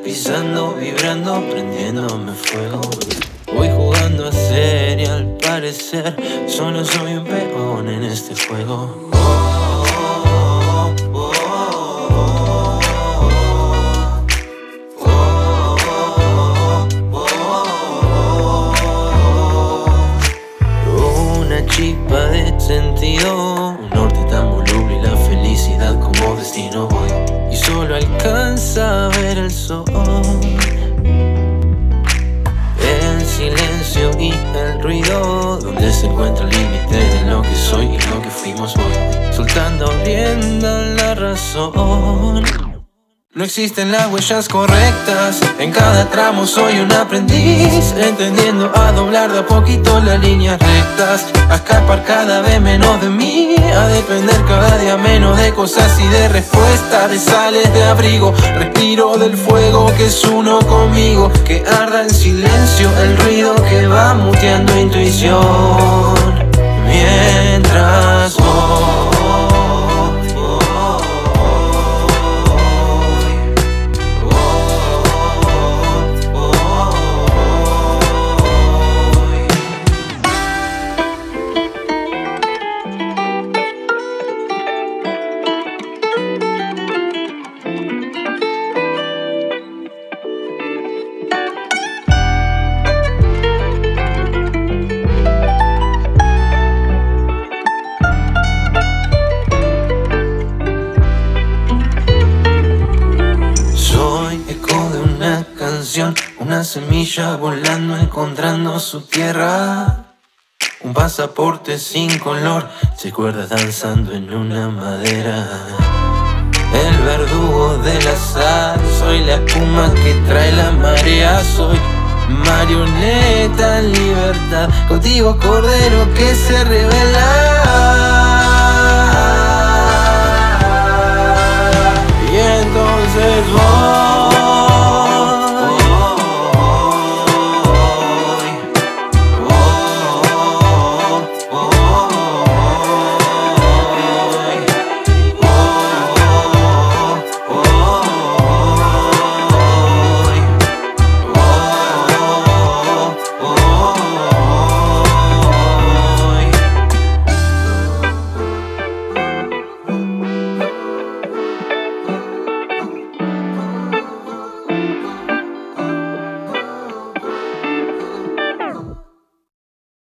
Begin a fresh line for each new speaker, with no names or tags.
pisando, vibrando, prendiéndome fuego. Voy jugando a ser y al parecer solo soy un peón en este juego. Una chispa de sentido, un norte tan voluble y la felicidad como destino. Y solo alcanza a ver el sol, el silencio y el ruido, donde se encuentra el límite de lo que soy y lo que fuimos hoy, soltando rienda a la razón. No existen las huellas correctas, en cada tramo soy un aprendiz, entendiendo a doblar de a poquito las líneas rectas, a escapar cada vez menos de mí, a depender cada día menos de cosas y de respuestas, de sales de abrigo. Respiro del fuego que es uno conmigo, que arda en silencio el ruido que va muteando intuición, mientras voy. Una semilla volando, encontrando su tierra. Un pasaporte sin color, se cuerda danzando en una madera. El verdugo del azar, soy la espuma que trae la marea. Soy marioneta en libertad, cautivo cordero que se revela.